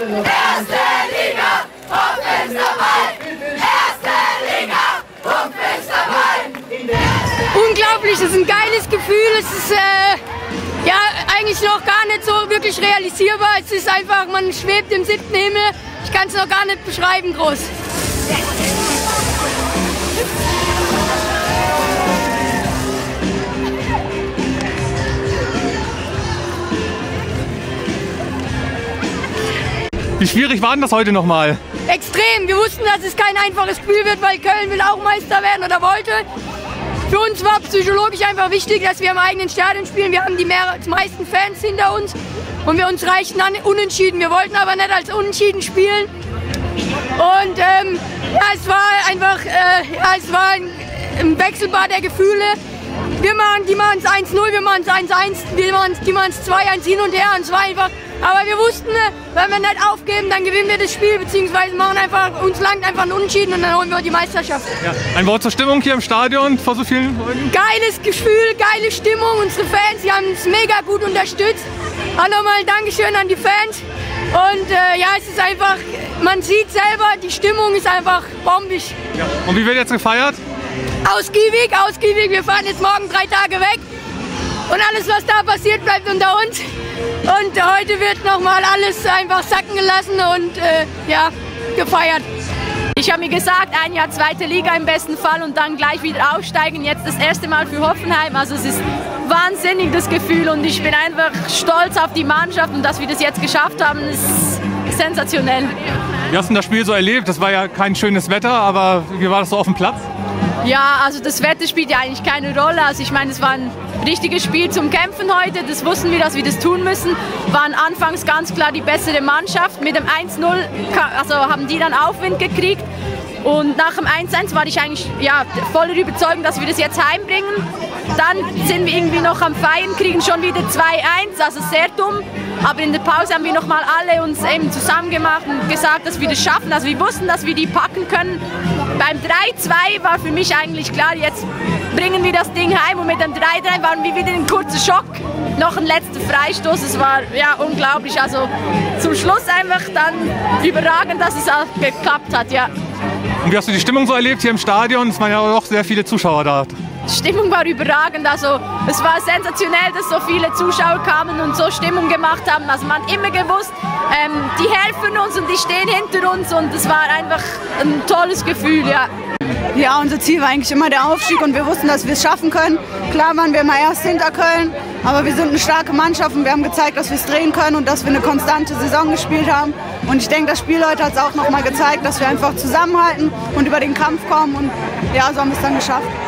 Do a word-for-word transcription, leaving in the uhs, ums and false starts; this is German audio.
Erste Liga, Hoffenheim ist dabei! Erste Liga, Hoffenheim ist dabei! Unglaublich, es ist ein geiles Gefühl, es ist äh, ja, eigentlich noch gar nicht so wirklich realisierbar. Es ist einfach, man schwebt im siebten Himmel, ich kann es noch gar nicht beschreiben groß. Wie schwierig war denn das heute nochmal? Extrem. Wir wussten, dass es kein einfaches Spiel wird, weil Köln will auch Meister werden oder wollte. Für uns war psychologisch einfach wichtig, dass wir im eigenen Stadion spielen. Wir haben die mehr, die meisten Fans hinter uns und wir uns reichten an Unentschieden. Wir wollten aber nicht als Unentschieden spielen. Und ähm, ja, es war einfach, äh, ja, es war ein, ein Wechselbad der Gefühle. Wir machen, die machen es eins null, wir machen es eins eins, wir machen, die machen es zwei eins hin und her. Und es war einfach, aber wir wussten, wenn wir nicht aufgeben, dann gewinnen wir das Spiel, beziehungsweise machen einfach, uns langt einfach ein Unentschieden und dann holen wir die Meisterschaft. Ja. Ein Wort zur Stimmung hier im Stadion vor so vielen Leuten? Geiles Gefühl, geile Stimmung, unsere Fans, die haben uns mega gut unterstützt. Auch nochmal Dankeschön an die Fans. Und äh, ja, es ist einfach, man sieht selber, die Stimmung ist einfach bombig. Ja. Und wie wird jetzt gefeiert? Ausgiebig, ausgiebig. Wir fahren jetzt morgen drei Tage weg. Und alles, was da passiert, bleibt unter uns. Und heute wird nochmal alles einfach sacken gelassen und äh, ja, gefeiert. Ich habe mir gesagt, ein Jahr zweite Liga im besten Fall und dann gleich wieder aufsteigen. Jetzt das erste Mal für Hoffenheim. Also es ist wahnsinnig, das Gefühl. Und ich bin einfach stolz auf die Mannschaft und dass wir das jetzt geschafft haben, ist sensationell. Wie hast du das Spiel so erlebt? Das war ja kein schönes Wetter, aber wie war das so auf dem Platz? Ja, also das Wetter spielt ja eigentlich keine Rolle. Also ich meine, es war ein richtiges Spiel zum Kämpfen heute. Das wussten wir, dass wir das tun müssen. Waren anfangs ganz klar die bessere Mannschaft. Mit dem eins null also haben die dann Aufwind gekriegt. Und nach dem eins eins war ich eigentlich ja, voller Überzeugung, dass wir das jetzt heimbringen. Dann sind wir irgendwie noch am Feiern, kriegen schon wieder zwei eins, also sehr dumm. Aber in der Pause haben wir noch mal alle uns eben zusammen gemacht und gesagt, dass wir das schaffen. Also wir wussten, dass wir die packen können. Beim drei zwei war für mich eigentlich klar, jetzt bringen wir das Ding heim. Und mit dem drei drei waren wir wieder ein kurzer Schock. Noch ein letzter Freistoß, es war ja unglaublich. Also zum Schluss einfach dann überragend, dass es auch geklappt hat, ja. Und wie hast du die Stimmung so erlebt hier im Stadion? Es waren ja auch sehr viele Zuschauer da. Die Stimmung war überragend, also es war sensationell, dass so viele Zuschauer kamen und so Stimmung gemacht haben. Also man hat immer gewusst, ähm, die helfen uns und die stehen hinter uns und es war einfach ein tolles Gefühl, ja. Ja, unser Ziel war eigentlich immer der Aufstieg und wir wussten, dass wir es schaffen können. Klar waren wir immer erst hinter Köln, aber wir sind eine starke Mannschaft und wir haben gezeigt, dass wir es drehen können und dass wir eine konstante Saison gespielt haben. Und ich denke, das Spiel heute hat es auch noch mal gezeigt, dass wir einfach zusammenhalten und über den Kampf kommen und ja, so haben wir es dann geschafft.